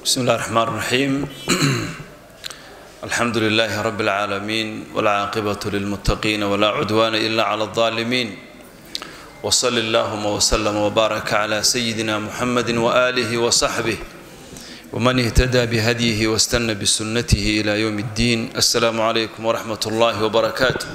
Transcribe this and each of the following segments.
بسم الله الرحمن الرحيم. الحمد لله رب العالمين والعاقبة للمتقين ولا عدوان إلا على الظالمين وصلى اللهم وسلم وبارك على سيدنا محمد وآله وصحبه ومن اهتدى بهديه واستنى بسنته إلى يوم الدين. السلام عليكم ورحمة الله وبركاته.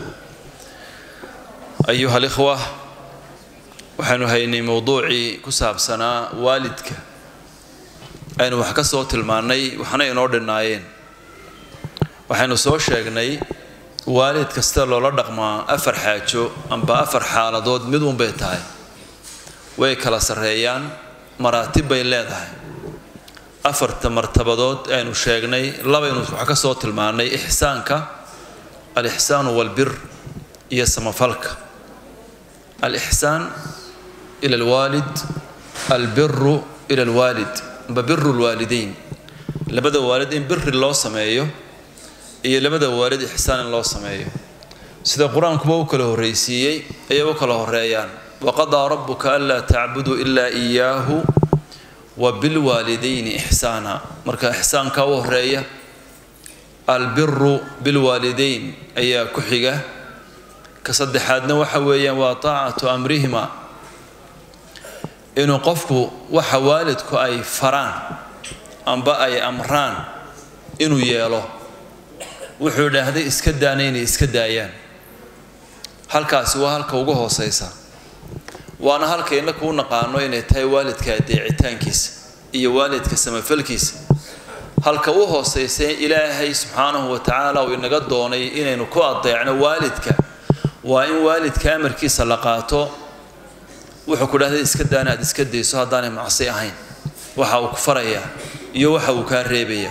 أيها الإخوة، وحن هيني موضوعي كساب سنة والدك أين وحكى صوت المعني وحنا ينور الناين وحنا صوت شجني والد كستر لولا دقما أفر حاجو أم بأفر حالة ضد مدون بيتاي ويكلا سريان مراتب بيلاده أفر تمرتب ضد أين وشجني لا بينو وحكى صوت المعني إحسانك الإحسان والبر يسمى فلك الإحسان إلى الوالد البر إلى الوالد ببر الوالدين لبدا والدين بر الله سمايه إيه لبدا والد إحسان الله سمايه سيدا القرآن كبو كله الرئيسي أيه كله الرئيان وقضى ربك ألا تعبدوا إلا إياه وبالوالدين إحسانا مركا إحسان كوه الرئيه البر بالوالدين أيه كحيقة كصد حادنا وحويا وطاعة أمرهما إنه قفكو وحوالدكو أي فران أنبا أي أمران إنه يالو وحوله هذا إسكدانين إسكدايان هالكاس وهالك وجوه سيسا وأنا هالك إنك ونقانو إن تاي والدك ديعتانكيس إيه والدك سمفلكيس هالك وجوه سيسا إلهي سبحانه وتعالى وإن قدوني إنه كواد ضيعنا والدك وإن والدك أمر كيس لقاته وحكوا له إسكدانا إسكدي صاداني معصيهين وحاو كفريا يوحاو كاريبيا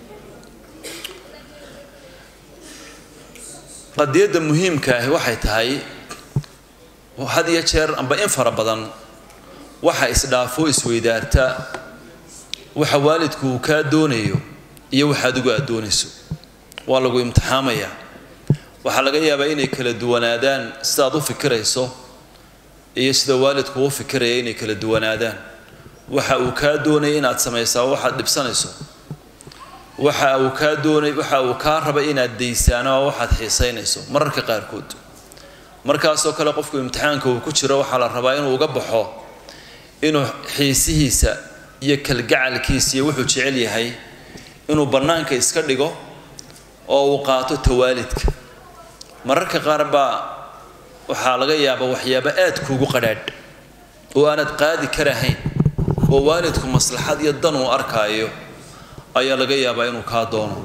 قد يد مهم كاهي وحي تهي وهذا يشير أم بإنفر بدن وحا إسلافو إسويدارتا وحا والدكو كادونيو يوحا دقو أدونيسو والله امتحاميا وحا لغايا بيني كلا دوانادان استاذو فكريسو iyo sida waalidku uu fikirayay inay kala duwanaadaan waxa uu ka doonay inaad sameeyso waxa dhibsanayso waxa uu ka doonay waxa uu ka rabay inaad deysaan oo waxaad xiisaynayso mararka qaar kood markaas oo kale qofku imtixaanka uu ku jiro waxa la rabaa inuu uga baxo inuu xiisihiisa iyo kalgacalkiisa iyo wuxuu jecel yahay inuu banaanka iska dhigo oo uu qaato tawaalidka mararka qaar baa waxaa laga yaabaa waxyaabo aad kuugu qadhaadh oo aanad qaadi karahayn oo waalidku maslaxad iyo dan uu arkaayo ayaa laga yaabaa inuu ka doono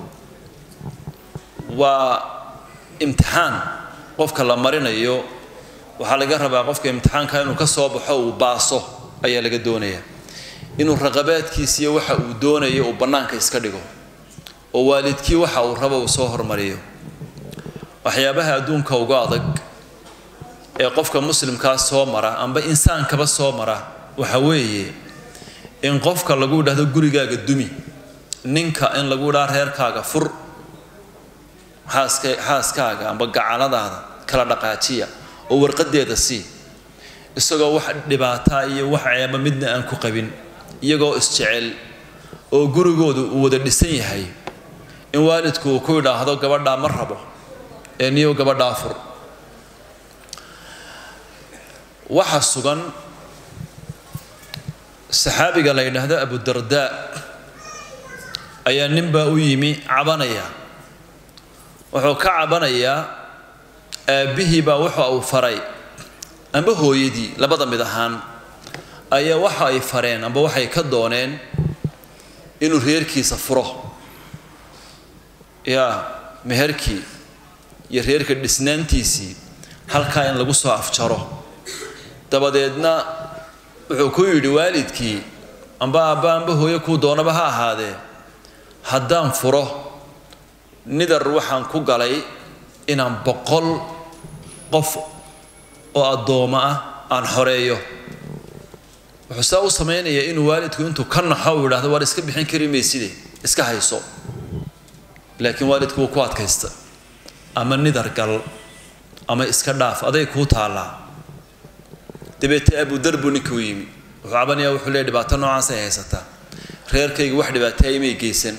waa imtixaan qofka la marinayo waxa laga rabaa qofka imtixaanka inuu ka soo baxo uu baaso ayaa laga doonayaa inuu raqabaadkiisa iyo waxa uu doonayo uu banaanka iska dhigo oo waalidkii waxa uu rabo uu soo hormariyo waxyaabaha adduunka uga adag ee qofka muslimka soo mara amba insaankaba soo mara waxa weeye in qofka lagu dhahdo gurigaaga dumi ninka in lagu dhaar reerkaaga fur haaskaaga amba gacaladaada kala dhaqaajiya oo warqadeeda si isagoo wax dhibaato iyo wax ceeba midna aan ku qabin iyagoo isjecel oo gurigoodu uu wada dhisan yahay in waalidku ku yiraahdo gabadha ma rabo ee niyo gabadha fur waxa sugan saxaabiga la yiraahdo Abu Darda ayaa ninba u yimi cabanaya wuxuu ka cabanaya aabihi baa waxa uu faray amba hooyadii labada mid ahaan ayaa waxa ay fareen amba waxay ka dooneen inuu reerkiisa furo meherkii iyo reerka dhisnaantiisii halka in lagu soo afjaro dabadeedna wuxuu ku yiri waalidkii amba hooyo ku doonaba ha ahaadee haddaan furo nidar waxaan ku galay inaan 100 qof oo adooma ah aan xoreeyo wuxuu soo sameeyay inuu waalidku intuu ka naxo uu yiraahdo war iska bixin kari meeside iska hayso laakiin waalidku ku adkaysta ama nidar gal ama iska dhaaf aday ku taala دبيت أبو درب نكويمي وعبني أو حلي دبعت نوع عسى هيستا reerkayga wax dhibaatay may geysan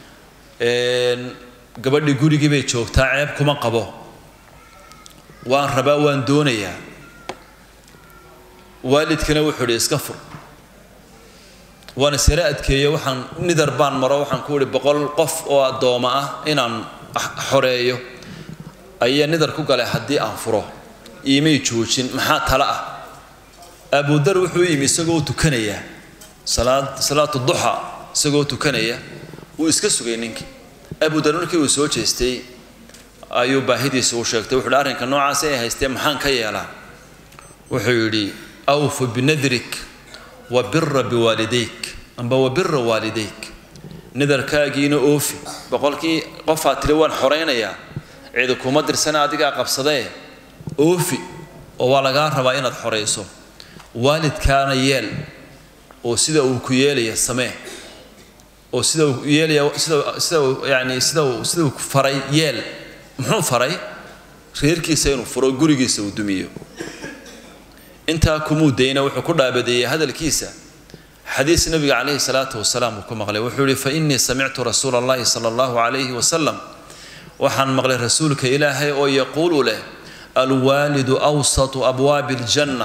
gabadhii gurigii bay joogtaa ceeb kuma qabo waan rabaa waan doonayaa waalidkana wuxuu yidhi iska fur waana sare adkeeyo waxaan nidar baan maro waxaan ku yidhi 100 qof oo addooma ah inaan xoreeyo ayaa nidar ku galay haddii aan furo iimay joojin maxaa tala ah Abu Dar wuxuu yimi isagoo tukanaya salaatu duha isagoo tukanaya uu iska sugay ninkii Abu Dar markii uu soo jeestay ayuu baahidiisa u sheegtay wuxuu arrinka noocaas ay haystay maxaan ka yeelaa wuxuu yidhi awfu binadrik wa birra biwalidayk amba wa birra walidayk nadarkaagiina oofi boqolkii qof aad tiri waan xoreynaya cid kuma dirsana adiga qabsadee oofi oo waa laga rabaa inaad xoreyso waalidkaana yeel oo sida uu ku yeelaya samee oo sida uu yeelaya sida uu faray yeel muxuu faray reerkiisa inuu furo gurigiisa uu dumiyo inta kumu deena wuxuu ku dhaabadeeyay hadalkiisa xadiis nabiga calayhi salaatu wasalaam ku maqlay wuxuu yiri fa inni sami'tu rasuulallahi sallallahu alayhi wasallam waxaan maqlay rasuulka ilaahay oo yaqulu leh alwalidu awsatu abwaabil janna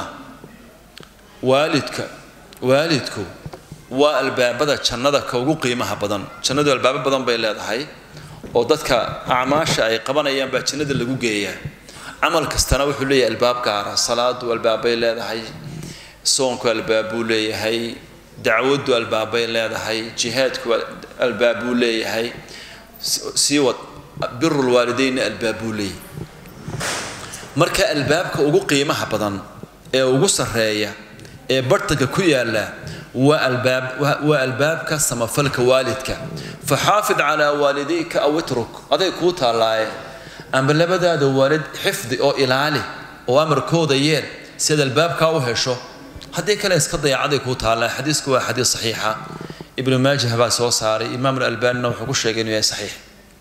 waalidku waa albaabada jannada ka ugu qiimaha badan jannadu albaab badan bay leedahay oo dadka acmaasha ay qabanayaan baa jannada lagu geeyaa amal kastana wuxuu leeyahay albaab gaar ah salaadu albaabay leedahay soonku albaabuu leeyahay dacwadu albaabay leedahay jihaadku albaabuu leeyahay siwad birrul waalidayn albaabuu leeyahay marka albaabka ugu qiimaha badan ee ugu sareeya ee bartanka ku yaala waa albaabka samafalka waalidka faxaafid ala walidayka aw itruk aday ku taalaaye amba labadaada waalid xifdi oo ilaali oo amarkooda yeel sida albaabka u hesho hadii kale iska dayacaday ku taalaa xadiisku waa xadiis saxiixa ibn maajah baa soo saaray imaam al-albani wuxuu ku sheegay inuu yahay saxiix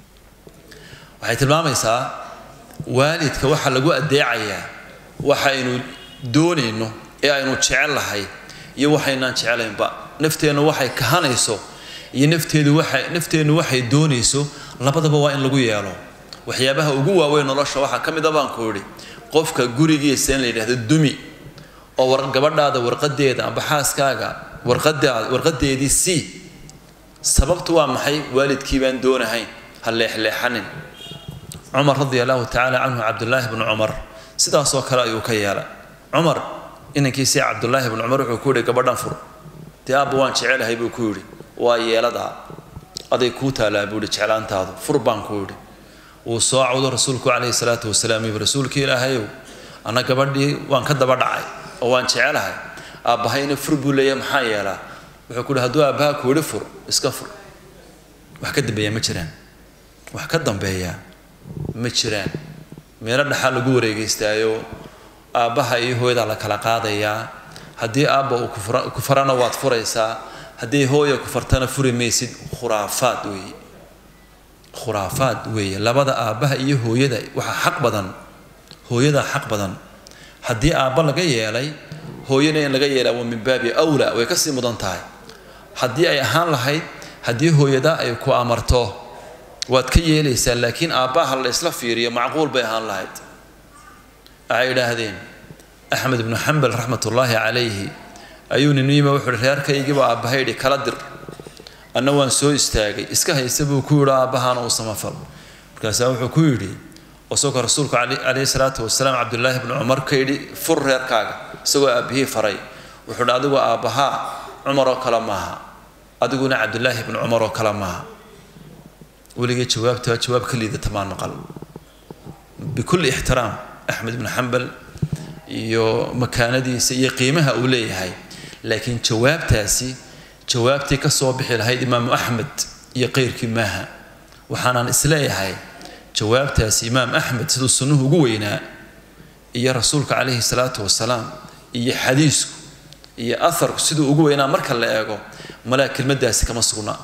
waxay tilmaamaysaa waalidka waxa lagu adeecayaa waxa inuu doonayno ee aynu jecel lahay iyo waxaynaan jecelaynba nafteenu waxay kahanayso iyo nafteenu waxay doonayso labadaba waa in lagu yeelo waxyaabaha ugu waaweyn nolosha waxa kamid ah baan ku yiri qofka gurigiisa in la yiraahdo dumi oo gabadhaada warqadeeda amba xaaskaaga warqadeedii si sababtu waa maxay waalidkii baan doonahayn hal leexleexanin Umar radiyallahu ta'ala anhu Abdullah ibn Umar sidaas oo kale ayuu ka yeelay Umar inankiisa Abdullah ibn Umar wuxuu ku yiri gabadhan fur tiyaabo waan jecelahay buu ku yiri waa yeelada aday ku taalaa buu jecelaantaadu fur baan ku yiri oo soo cawdo rasuulku alayhi salaatu wasalaam iyo rasuulka ilaahay ana gabadhii waan ka daba dhacay oo waan jecelahay aabahayna fur buu leeyahay maxaa yeelaa wuxuu ku yiri haduu aabaha ku yiri fur iska fur wax ka dambeeya ma jiraan wax ka dambeeya ma jiraan meelo dhaxal lagu wareegeystaayo aabaha iyo hooyada la kala qaadaya hadii aabba uu ku farana waad furaysaa hadii hooyo ku fartana furi maysid khuraafaad weeye labada aabaha iyo hooyada waxa xaq badan hooyada xaq badan hadii aabba laga yeelay hooyana in laga yeelaa waa min baabi awla way ka sii mudan tahay hadii ay ahaan lahayd hadii hooyada ay ku amarto waad ka yeelaysaa laakiin aabbaha la isla fiiriyo macquul bay ahaan lahayd ay yiraahdeen Ahmed ibn Hanbal rahmatullahi alayhi ayuu niima wuxuu reerkaygiiba aabbahay kala dir anna waan soo istaagay iska haysabuu ku yiri aabbahan oo samafal markaas wuxuu ku yiri oo soo rasuulku alayhi salaatu wasalaam Abdullah ibn Umar kaydi fur reerkaaga isagoo aabbihi faray wuxuu adigu aabbaha Umar oo kala maaha adiguna Abdullah ibn Umar oo kala maaha ولقيت جواب كليدة تمام نقل بكل احترام أحمد بن حنبل يو مكاندي سي قيمها أولي هاي لكن جوابتي كصوبح الهيد إمام أحمد يقير كماها وحانا إسلاي هاي جوابتي إمام أحمد سدو السنوه قوينا يا رسولك عليه الصلاة والسلام يا حديثك يا أثر سدو قوينا مركا لا ملاك المداسي كما صغنا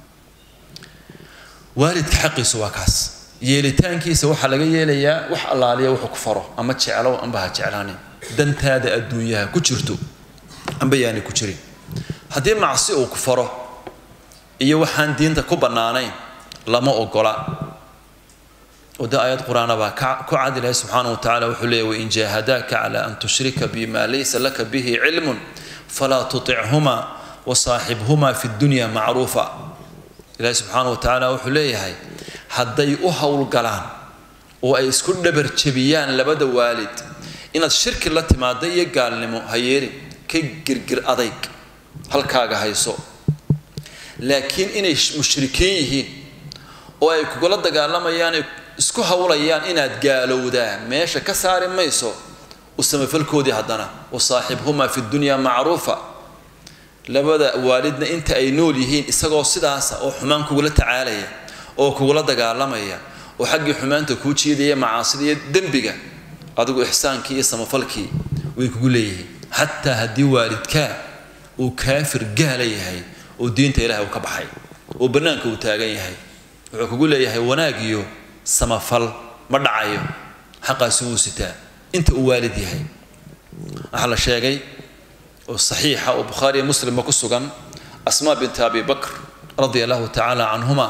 والد حقي سواكاس يلتانكيس waxa laga yeelayaa wax allaaliya wuxuu ku faro ama jecelo amba ha jeclaani dantaada adduunyaha ku jirto amba yaani ku jirin hadii macsi uu ku faro iyo waxaan diinta ku banaanayn lama ogola وده آيات قرآن كعد الله سبحانه وتعالى وحليه وإن جاهداك على أن تشرك بما ليس لك به علم فلا تطعهما وصاحبهما في الدنيا معروفا الله سبحانه وتعالى وحليه هاي هدي أهول قلان وأيسكن برتشبيان لبدا والد إن الشرك التي ما دي قال لمو هيري كي قرقر أضيك هل كاغا هيسو لكن إن مشركين وأيكو قلت قال لما يعني isku hawlayaan inaad gaalowdaan meesha ka saari mayso usamafalkoodii hadana wasaaxibhuma fi dunya macruufa labada waalidna inta ay nool yihiin isagoo sidaas oo xumaan kugula tacaalaya oo kugula dagaalamaya oo xaqi xumaanta ku jiidaya macaasidiye dambiga adigu ihsaankii iyo samafalkii way kugu leeyihiin hatta hadii waalidka uu kaafir gaalayahay oo diinta Ilaahay uu ka baxay oo banaanka uu taagan yahay wuxuu kugu leeyahay wanaagiyo samafal ma dhacayo xaqaasi uu sitaa inta uu waalid yahay waxa la sheegay oo saxiixa oo Bukhari Muslim ku sugan Asma bint Abi Bakr radiyallahu ta'ala anhuma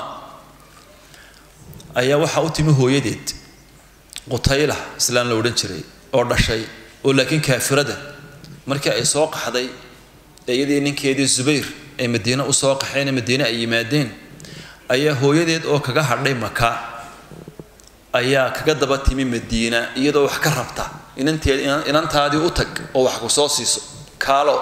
ayaa waxa uu timi hooyadeed Qutayla islaan la oran jiray oo dhashay oo laakiin kaafirada markii ay soo qaxday ayadii ninkeedii Zubayr ay Madiina u soo qaxeen Madiina ay yimaadeen ayaa hooyadeed oo kaga hadhay Makka ayaa kaga daba timi Madiina iyadoo wax ka rabta inantaadii u tag oo wax ku soo siiso kaalo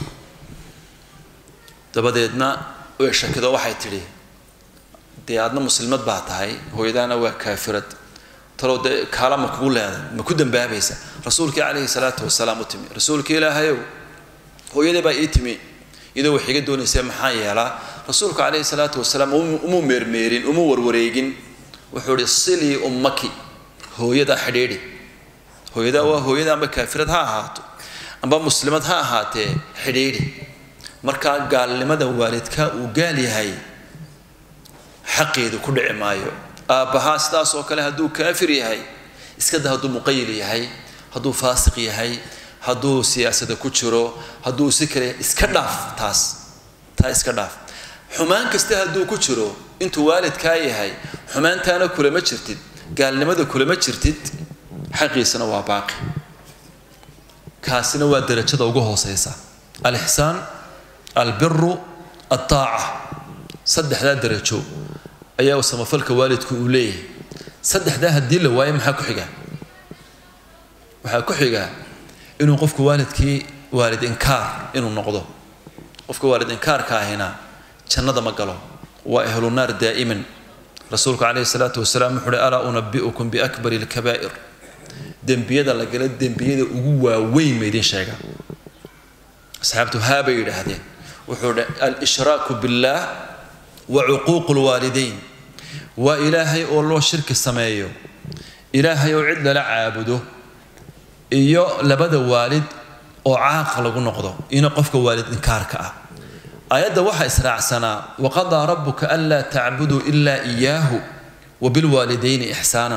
dabadeedna way shakado waxay tiri deedna muslimad baa tahay hooyadaana waa kaafirad talo kaala ma ku leedahay ma ku dambaabaysa rasuulkii kaleey salaatu wasalaam u timi rasuulkii Ilaahay hooyadii baa ii timi iyadoo wax iga doonaysay maxaa yeelaa rasuulka kaleey salaatu wasalaam umu meermeerin umu warwareegin wuxuu sili ummaki hooyada xidhiidhi hooyada waa hooyada amba kaafirad ha ahaato amba muslimad ha ahaatee xidhiidhi marka gaalnimada waalidka uu gaal yahay xaqeedu ku dhici maayo aabaha sidaas oo kale haduu kaafir yahay iska daa haduu muqayyil yahay haduu faasiq yahay haduu siyaasada ku jiro haduu si kale iska dhaaf taas iska dhaaf xumaan kasta haduu ku jiro intuu waalidka yahay xumaantaana kula ma jirtid gaalnimada kula ma jirtid xaqiisana waa baaqi kaasina waa darajada ugu hooseysa al-ihsan al-birru at-ta'a saddexda darajo ayaa samafalka waalidku u leeyahay saddexda hadii la waayo maxaa ku xiga waxa ku xiga inuu qofku waalidkii waalid inkaar inuu noqdo qofku waalid inkaar ka ahina jannada ma galo وأهل النار دائما رسولك عليه الصلاة والسلام يقول ألا أنبئكم بأكبر الكبائر دنبيدا لقلت دنبيدا أقوى وين ميدين شيئا أصحابته هابي هذه وحول الإشراك بالله وعقوق الوالدين وإلهي الله شرك السمايو إلهي يعد لعابده إيو لبدا والد وعاقل نقضه ينقفك والد إنكارك آيات وحى إسراع سنة وقضى ربك ألا تعبدوا إلا إياه وبالوالدين إحسانا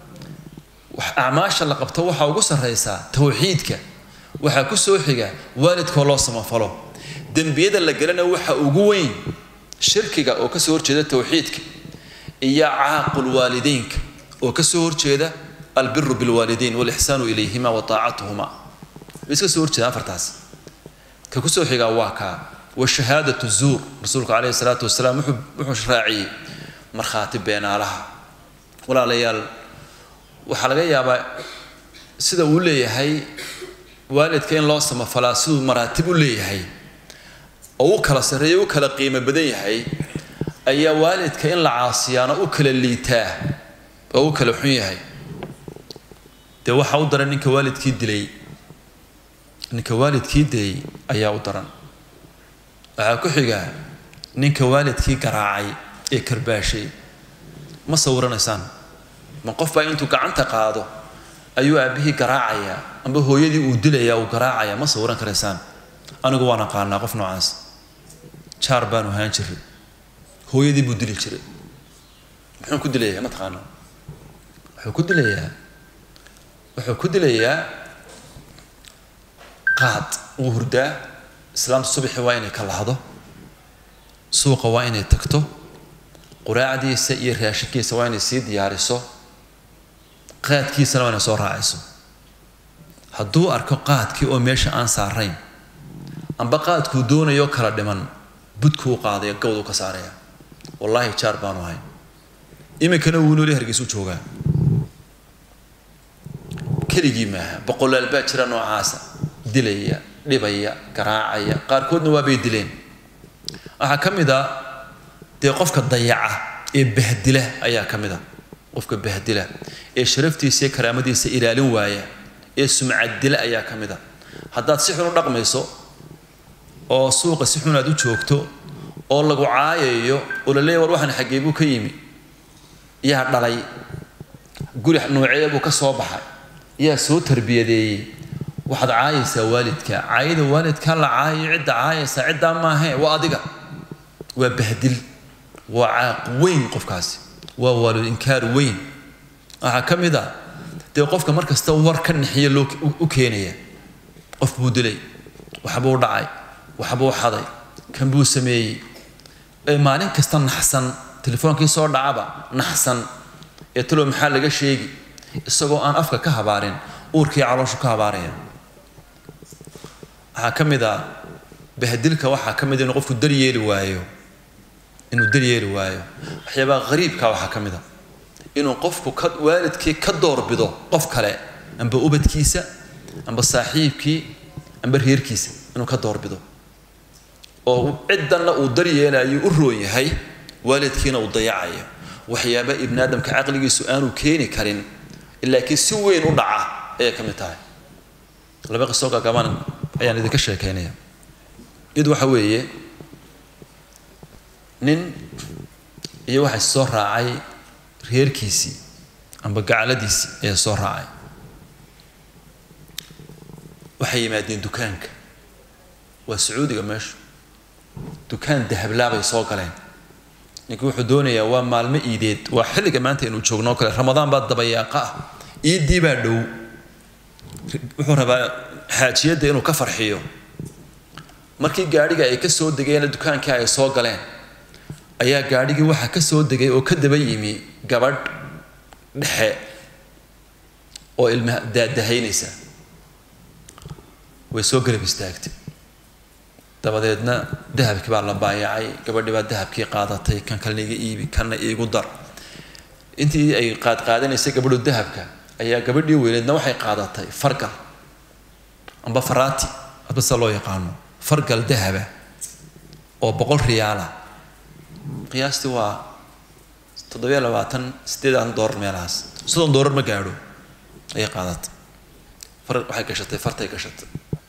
أعماش اللي قبتوحى وقصر رئيسا توحيدك وحى كسوحيك والدك الله سما فلو دنبيدا اللي قلنا وحى أقوين شركك وكسور كذا توحيدك إيا عاقل والدينك وكسور كذا البر بالوالدين والإحسان إليهما وطاعتهما بس كسور كذا فرتاس كسوحيك واكا والشهادة الزور رسولك عليه الصلاة والسلام وحش راعي مرخاتب بين لها ولا ليال وحلقة يابا سيدا ولي هي والد كين الله سما فلاسو مراتب ولي هي أو كلا سرية وكلا قيمة بدي هي أي والد كين العاصيانة وكلا اللي تاه أو كلا حمية هي ده وحاودر إنك والد كيدلي إنك والد كيدلي أي أودرن waxaa ku xiga ninka waalidkii garaacay ee karbaashay ma sawiranaysaan ma qof baa intuu gacanta qaado ayuu aabihii garaacaya amba hooyadii uu dilaya uu garaacaya ma sawiran karaysaan anigu waan aqaanaa qof noocaas jaar baan ahaan jiray hooyadii buu dili jiray muxuu ku dilayaa ma taqaano wuxuu ku dilayaa qaad uu hurdaa islaam subaxii waa inay ka lahdo suuqa waa inay tagto quraacdiisa iyo raashinkiisa waa inay sii diyaariso qaadkiisana waa inay soo raacayso hadduu arko qaadkii oo meesha aan saarayn amba qaadkuu doonayo kala dhiman budkuu qaadaya gawduu ka saaraya wallaahi jaar baanu ahayn iminkana wuu nooli hargeysu joogaa keligii maaha boqolaal baa jira noocaasa dilaya dhibaya garaacaya qaarkoodna waa bay dileen waxaa ka mid ah dee qofka dayaca ee bahdila ayaa ka mid ah qofka bahdila ee sharaftiisa iyo karaamadiisa ilaalin waaya ee sumcad dila ayaa ka mid ah haddaad si xun u dhaqmayso oo suuqa si xun aad u joogto oo lagu caayayo oo la leeyahay war waxaan xaggee buu ka yimi yaa dhalay guri noocee buu ka soo baxay yaa soo tarbiyadeeyay waxaad caayaysaa waalidka caayada waalidka la caayo cidda caayaysa cidda ma aha waa adiga waa bahdil waa caaq weyn qofkaasi waa waalid inkaar weyn waxa ka mid ah dee qofka markasta war ka nixiyo loo u keenaya qof buu dilay waxbuu dhacay waxbuu xaday kan buu sameeyay maalin kasta naxsan telefoonkii soo dhacaba naxsan ee talo maxaa laga sheegi isagoo aan afka ka habaarin uurkii calooshu ka habaaraya waxaa ka mid ah bahdilka waxaa ka mid inuu qofku daryeeli waayo waxyaabaha qariibka waxaa ka mid ah inuu qofku waalidkii ka doorbido qof kale amba ubadkiisa amba saaxiibkii amba reerkiisa inuu ka doorbido oo ciddanna uu daryeelayo u roon yahay waalidkiina uu dayacayo waxyaaba ibn aadamka caqligiisu aanu keeni karin laakiin si weyn u dhaca ay ka mid tahay laba qiso gaagaaban ayaan idinka sheekeynaya mid waxa weeye nin iyo waxa soo raacay reerkiisii amba gacaladiisii ee soo raacay waxay yimaadeen dukaanka waa sacuudiga meesha dukaan dahablaabay soo galeen ninkii wuxuu doonayaa waa maalmo iideed waa xilliga maanta inuu joogno kale ramadaan baa dabayaaqa ah iidii baa dhow wuxuu rabaa xaajiyada inuu ka farxiyo markii gaadhiga ay ka soo degeen dukaankii ay soo galeen ayaa gaadhigii waxa ka soo degay oo ka daba yimi gabadh dhexe oo ilmaha daadahaynaysa way soo garab istaagtay dabadeedna dahabkii baa la baayacay gabadhii baa dahabkii qaadatay kan kalena iga iibi kanna iigu dar intii ay qaadanaysay gabadhu dahabka ayaa gabadhii weyneedna waxay qaadatay fargal amba faraati hadba loo yaqaano fargal dahaba oo 100 riyaala qiyaastii waa 728 dollar meelahaas $30 ma gaadho ay qaadatay waxay gashatay fartay gashatay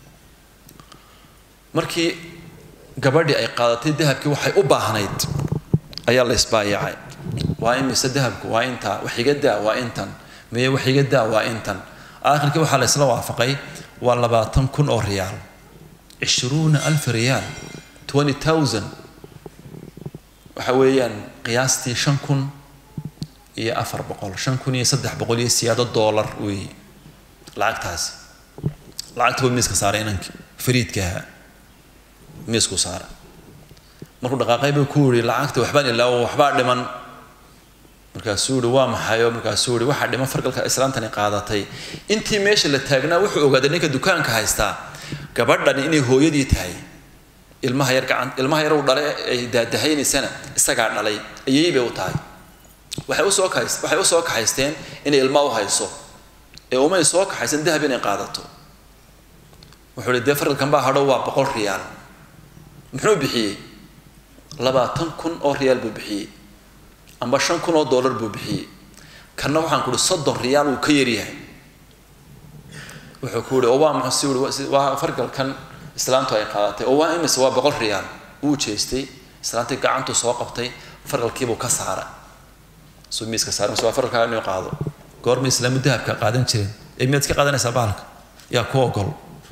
markii gabadhii ay qaadatay dahabkii waxay u baahnayd ayaa la isbaayacay waa imisa dahabku waa inta waxiga daa waa intan mee waxiga daa waa intan aakhirkii waxa la isla waafaqay waa 20,000 oo riyaal 20,000 riyaal 20,000 waxa weeyaan qiyaastii 5,000 iyo 400 5,000 iyo 300 iyo siyaado dollar way lacagtaas lacagtu miiska saaray inanki fariidka miisku saara markuu dhaqaaqay buu ku yiri lacagta waxbaan ilaa waxba dhiman markaasuu yiri waa maxay markaasuu yiri waxa dhiman fargalka islaantani qaadatay intii meesha la taagnaa wuxuu ogaaday ninka dukaanka haysta gabadhan inay hooyadii tahay ilmaha yar uu dhalay ay daadahaynaysan isaga dhalay ayay bay u tahay waxay u soo kaxaysteen inay ilmaha u hayso ee uma soo kaxaysan dahab inay qaadato wuxuu leeyahay fargalkan baa hadhow waa 100 riyaal muxuu bixiyay 20,000 oo riyaal buu bixiyay amba 5,000 oo dollar buu bixiyay kana waxaan ku 30 riyaal uu ka yaryahay wuxuu ku yiri oo waa maxay waa fargalkan islaantu ay qaadatay oo waa imis waa 100 riyaal uu jeestay islaantii gacantu soo qabtay fargalkii buu ka saaray soo miiska saaray soo fargalka inuu qaado goorma islaamu dahabka qaadan jireen ee miyaad ka qaadanaysaa baalka yaa ku ogol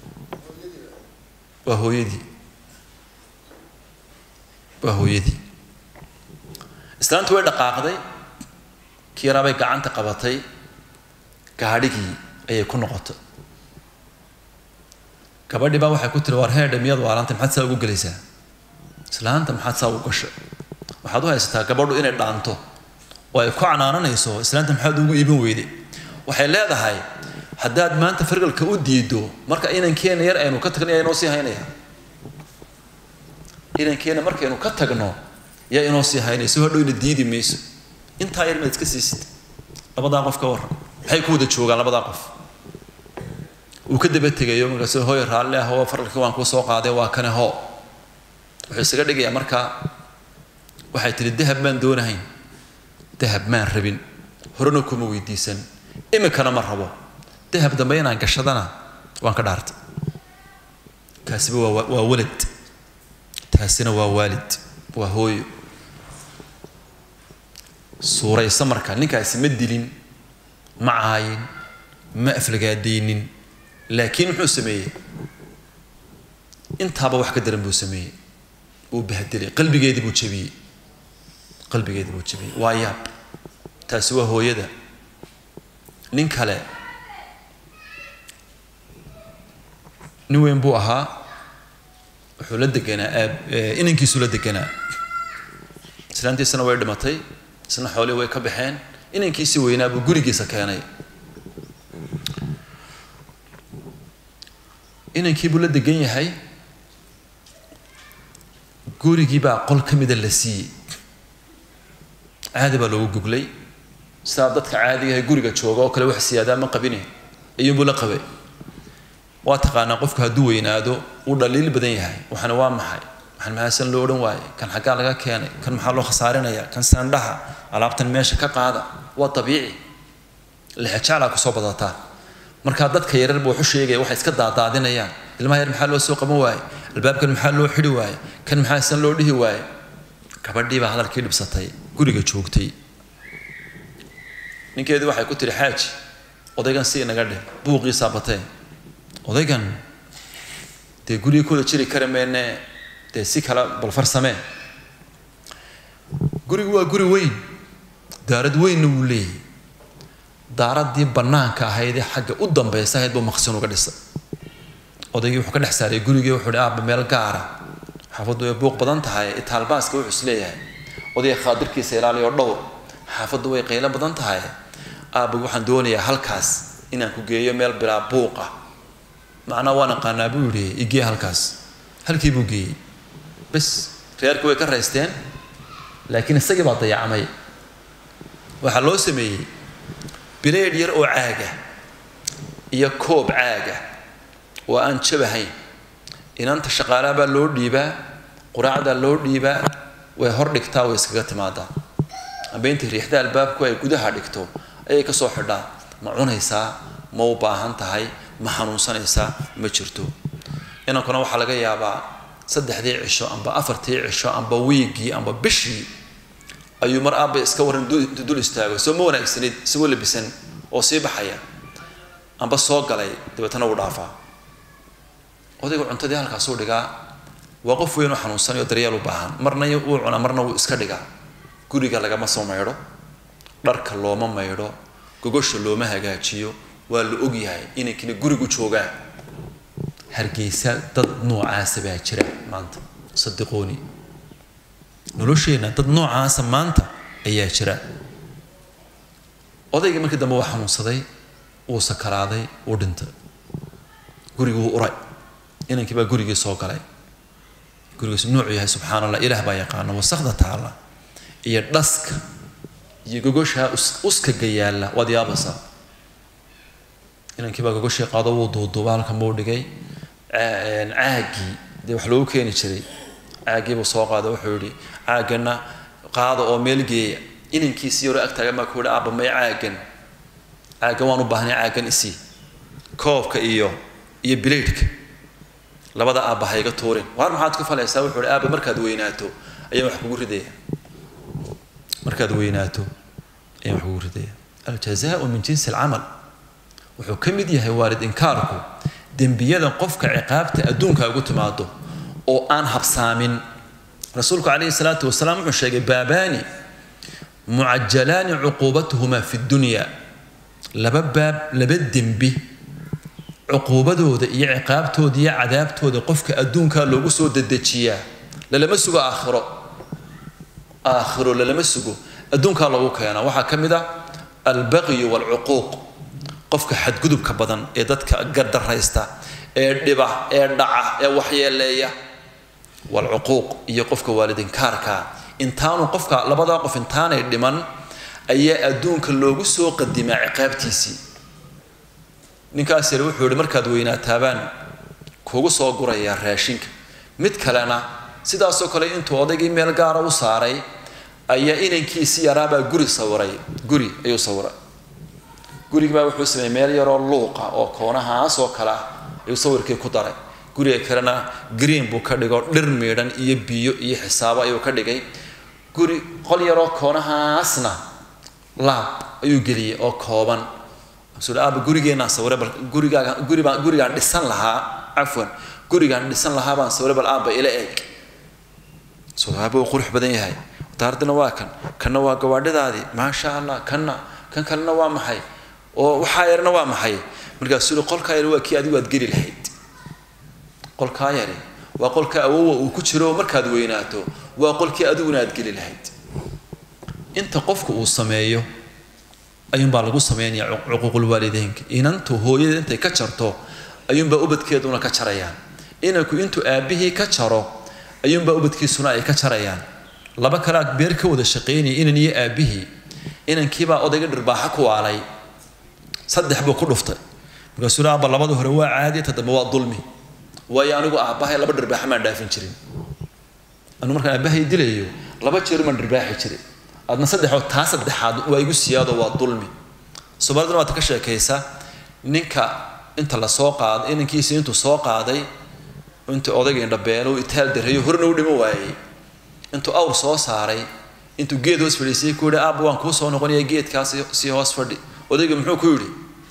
waa hooyadii islaantu way dhaqaaqday kiirabay gacanta qabatay gaadhigii ayay ku noqotay gabadhii baa waxay ku tiri war heedha miyad waarantay maxaad saa ugu galaysaa islaanta maxaad saa u gashay waxaad u haysataa gabadhu inay dhaanto oo ay ku canaananayso islaanta maxaad ugu iibin weyday waxay leedahay haddaad maanta fargalka u diido marka inankeena yar aynu ka tagno yaa inoo sii haynaya inankeena markaynu ka tagno yaa inoo sii haynayso hadhowna diidi mayso intaa yar maad iska siisid labadaa qof ka waran maxay ku wada joogaan labadaa qof uu ka daba tegayo markaas hooy raalle ah oo fargalka waan ku soo qaaday waa kana hoo wuxuu isaga dhigayaa markaa waxay tiri dahab maan doonahayn dahab maan rabin horena kuma weydiisan imikana ma rabo dahab dambe inaan gashadana waan ka dhaartay kaasiba waa walad taasina waa waalid waa hooyo suuraysa markaa ninkaasi ma dilin ma caayin ma aflagaadaynin laakiin muxuu sameeyey intaaba wax ka daran buu sameeyey wuu bahdilay qalbigeedii buu jabiyey waa yaab taasi waa hooyada nin kale nin weyn buu ahaa wuxuu la deganaa inankiisu la deganaa islaantiisana way dhimatay isna xoolihii way ka baxeen inankiisii weynaa buu gurigiisa keenay inankii buu la degan yahay gurigii baa qol ka mida la siiyey caadi baa loogu guglay sidaa dadka caadiga ah guriga jooga oo kale wax siyaadaa ma qabine ayuunbuu la qabay waa taqaanaa qofku hadduu weynaado uu dhaliil badan yahay waxana waa maxay waxaan mahadsan loo odhan waaye kan xaggaa laga keenay kan maxaa loo khasaarinayaa kan saandhaha alaabtan meesha ka qaada waa dabiici lixajaalaa kusoo badataa markaa dadka yarar buu wuxu sheegaya waxay iska daadaadinayaan ilmaha yar maxaa loo soo qaban waaye albaabkan maxaa loo xidhi waaye kan maxaa san loo dhihi waaye gabadhii baa hadalkii dhibsatay guriga joogtay ninkeedii waxay ku tiri xaaji odaygan si inaga dheh buuqiisaa batee odaygan dee guriga kula jiri kara meene dee si kale bal farsamee gurigu waa guri weyn daarad weynna wuu leeyahay daaraddii bannaanka ahayd ee xagga u dambaysa ahayd buu maqsin uga dhisay odaygii wuxuu ka dhex saaray gurigii wuxuu hi aabba meel gaara xaafaddu way buuq badan tahay itaalbaaska wuxuu is leeyahay odayga khaadirkiisa ilaaliyo dhowr xaafaddu way qaylo badan tahay aabba waxaan doonayaa halkaas inaan ku geeyo meel bilaa buuqa macnaa waan aqaanaa buu yidhi igee halkaas halkii buu geeyey bas reerkii way ka raysteen laakiin isagii baa dayacmay waxaa loo sameeyey bileedh yar oo caaga iyo koob caaga oo aan jabahayn inanta shaqaalaha baa loo dhiibaa quraacdaa loo dhiibaa way hor dhigtaa way iskaga timaadaa amba intii riixda albaabku ay gudaha dhigto ayay ka soo xidhaa ma cunaysaa ma u baahan tahay ma xanuunsanaysaa ma jirto inankuna waxaa laga yaabaa 3 cisho amba 4 cisho amba wiigii amba bishii ayuu mar aabba iska waran dul istaago soo ma wanaagsanid isagoo labisan oo sii baxaya amba soo galay dabeetana uu dhaafaa odaygu cuntadii halkaas uu dhigaa waa qof weyn oo xanuunsan iyo daryeel u baahan marna uu cuna marna uu iska dhigaa guriga lagama soo maydho dharka looma maydho gogosha looma hagaajiyo waa la og yahay inankina gurigu joogaan hargeysa dad noocaasa baa jira maanta sadiqooni nolosheena dad noocaasa maanta ayaa jira odayga markii dambe waa xanuunsaday uu sakaraaday uu dhintay gurigu wuu uray inankii baa gurigii soo galay gurigiisu nuucu yahay subxaan allah ilaah baa yaqaana wasakda taala iyo dhaska iyo gogosha uskaga yaalla waad yaabaysaa inankii baa gogoshii qaado wuu duuduuba halkan buu dhigay caagii dee wax loogu keeni jiray caagii buu soo qaada wuxuu yidhi caagana qaada oo meel geeya inankiisii hore agtaagan baa ku yidhi aabba may caagan waan u baahnay caagan isii koobka iyo bileedhka labada aabba hayga tuurin waar maxaad ku falaysaa wuxuu yidhi aabba markaad weynaato ayaan wax kugu ridaya aljazaau min jinsi alcamal wuxuu ka mid yahay waalid inkaarku dembiyada qofka ciqaabta adduunka ugu timaado oo aan habsaamin rasuulku calayhi salaatu wasalaam wuxuu sheegay baabaani mucajalaani cuquubatuhuma fi dunya laba dembi cuquubadooda iyo ciqaabtooda iyo cadaabtooda qofka adduunka loogu soo dedejiyaa لما سوق آخره لما سوق أدون كله كيانا وحا كمدا البغي والعقوق قفك حد قدب كبدن إدتك قدر رئيستا إدبا إدعا وحي اللي والعقوق يقفك والدين كاركا إنتانو قفك لبدا قف إنتان إدمان أي أدون كله سوق الدماء عقابتيسي نكاسر وحول مركز وينا تابان كوغو سوق ريا راشينك متكلنا سيدا سوكلي انتو odagii meel gaar ah u saaray ayaa inankiisi yaraaba guri sawiray guri ayuu sawiray guriga wuxuu sameeyay meel yar oo luuqa oo koonahaas oo kala ayuu sawirkii ku daray guriga kalena green buu ka dhigo dhir meedan iyo biyo iyo xisaab ayuu ka dhigay guri qol yar oo koonahaasna laab ayuu geliyay oo kooban su'aab gurigeena sawiray bal guriga dhisan lahaa afwan guriga dhisan lahaa baan sawiray bal aaba ila eeg سوابه وقروح بدني هاي وتاردنا واكن كنا واجوادي ما شاء الله كان كلنا وامحي وحايرنا وامحي من قال سوري قل كاير وكي أدي وتجري الحيد قل كايري وقل كأوه وكشرو مركز ويناته وقل كي أدي ونادجري الحيد أنت قفك والسمايو أيون بالغو سمايني عقوق الوالدين إن أنتو هو أنت كشرتو أيون بأوبد كيدونا كشريان إنك أنتو أبيه كشرو أيوم بأوبدكي سناء كشريان لبا كلاك بيركو وذا شقيني إنني أبيه إنن كيبا أوديك درباحكو علي صدح بكل رفته بقى سناء باللبضو هروا عادي تدموا ظلمي ويانو أباها لبا درباح ما دافن شرين أنو مركا أباها يدليو لبا شير من درباح شرين أدنا صدحو تاصدح ويقو سيادة وظلمي سبحان الله تكشف كيسا نينكا انت لا سوق قاد إنن كيسي انتو سوق قادي أنت أوديك إن ربنا ويتهال دريه هرنا ودموعي أنتو أول صوص هاري أنتو جيد هوس فلسي كودا أبوان كوسو نقولي جيد كاسي هوس فردي أوديك محو كوري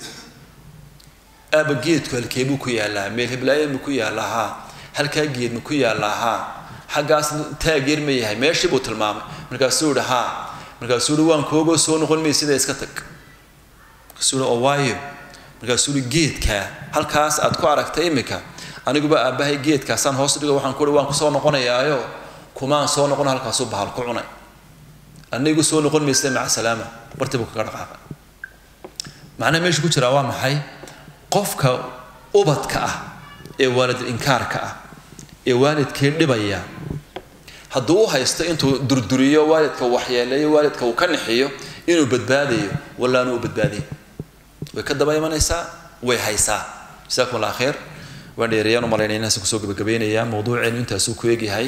أب جيد كل كيبو كويا لا ميل بلاي مكويا لا ها هل كجيد مكويا لا ها حاجة تاجر مي هاي ماشي بوتل مام من كسور ها من كسور وان كوجو سو نقول ميسي ده إسكتك كسور أوايو من كسور جيد كا هل كاس أتكو عرفت تيمك أنا جب أبهي جيت كاسان هوستري وحن كل وان كسون نقول يا كمان سون نقول هالكاسوب بهالكونا أنا يقول سون نقول مسلم مع السلامة برتبك كرقة معنا مش كنت روام حي قفك أبد كأ والد الإنكار كأ والد كيربيا هدوها يستأنتوا دردرية والد كوحيا لي والد كوكنحية إنه بدبادي ولا إنه بدبادي وكذا بيا من يسا ويهيسا جزاكم الله خير وأنا ريان ومالين الناس كسوق بجبين أيام موضوع إنه أنت سوق يجي هاي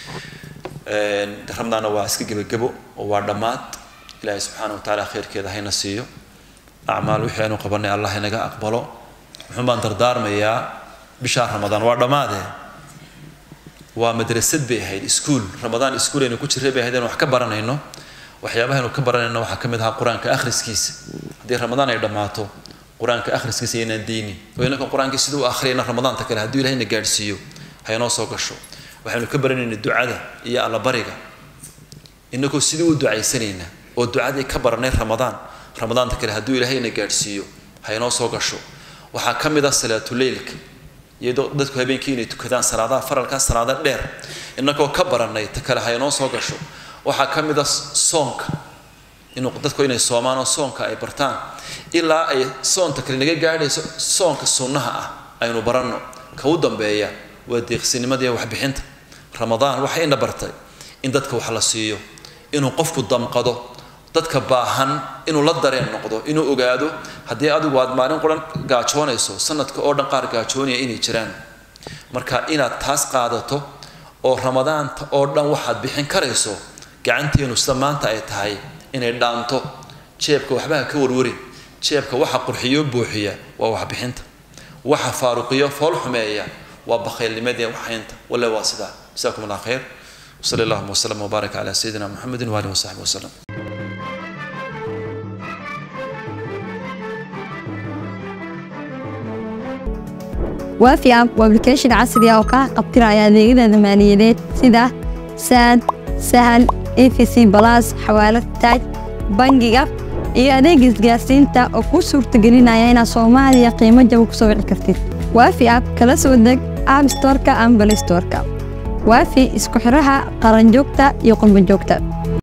رمضان أنا واسك بجبو ووردمات إلهي سبحانه وتعالى خير كذا هاي نسيه أعمال وحين وقبلنا الله هنا أقبله محمد تردار ميا بشهر رمضان وردمات ومدرسة به هاي سكول رمضان سكول إنه كتير به هذا وحكبرنا إنه وحيابه إنه كبرنا إنه وحكمتها القرآن كآخر سكيس دي رمضان يردماته قرآن كآخر سكسينا الديني وينك القرآن كسيدو آخرين رمضان تكله هدول هين جالسيو هاي ناس وقشوا وحنا كبرنا إن الدعاء يا الله بركة إنكم سيدو الدعاء سنين والدعاء كبرنا رمضان تكله هدول هين جالسيو هاي ناس وقشوا وحكم ذا صلاة الليل يدو ضدك هبين كيني تكذان صلاة فرل كان صلاة دير إنكم كبرنا تكله هاي ناس وقشوا وحكم ذا صونك إنه قدرت إنه صومان وصونك أي برتان إلا أي صون تكلني قاعد صونك السنة أي نبرنا كودم بيا ودي خسني مديا وحب حنت رمضان وحين برتاي إن دتك وحلسيو إنه قفك الضم قضو دتك باهن إنه لدرين نقضو إنه أجادو هدي أدو واد مارين قرن قاچون يسو سنة كأردن قار قاچوني إني جران مركا إنا تاس قادتو أو رمضان أردن واحد بحين كريسو قعنتي إنه سمان تايتهاي إنه دانتو شيبك وحبها كوروري شيبك وحا قرحيو بوحية ووحا بحنت وحا فاروقية فالحمية وبخير لمدية وحينت ولا واسدا جزاكم الله خير وصلى الله وسلم وبارك على سيدنا محمد وآله وصحبه وسلم وافي اب وابلكيشن عصري oo ka qabtiraya adeegyada maaliyadeed sida SAD Sahal EFC Plus xawaalad taaj bangiga iyo adeeg isgaarsiinta oo ku suurtagelinaya in Soomaaliya qiimo jaban ku soo wici kartid. Waafi app kala soo deg App Store-ka ama Play Store-ka. waafi isku xiraha qaranjoogta iyo qurbanjoogta.